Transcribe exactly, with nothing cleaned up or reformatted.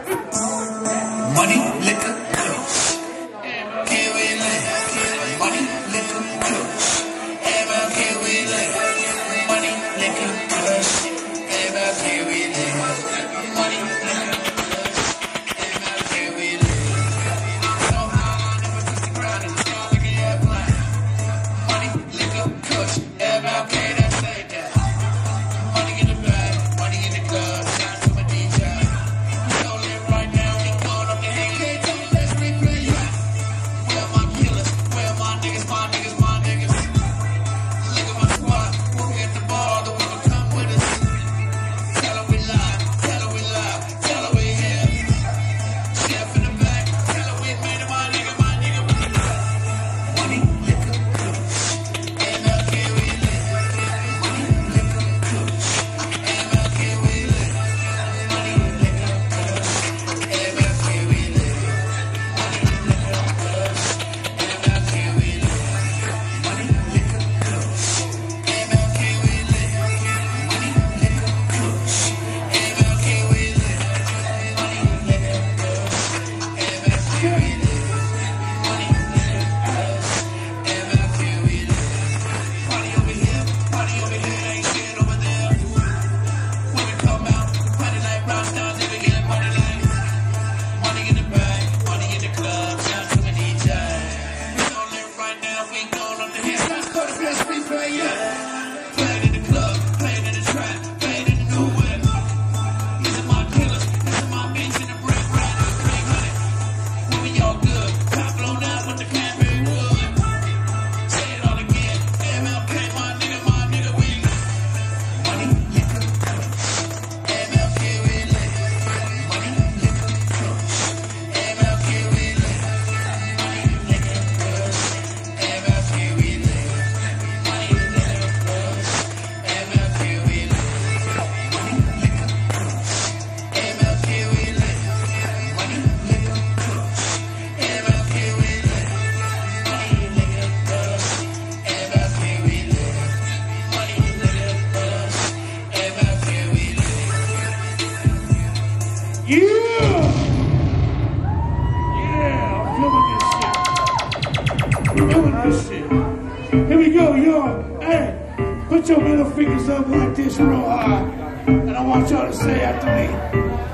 Money, liquor, close. Can we live? Money, liquor, close. Ever can we live? Money, liquor, close. Ever can we live? Money, liquor, close. Ever can we live? So high, never touch the ground and it's all like an airplane. Money, liquor, close. Ever can I say that? Money in the bag, money in the club. Shout to my D J. Here we go, y'all. Hey, put your middle fingers up like this real high. And I want y'all to say after me.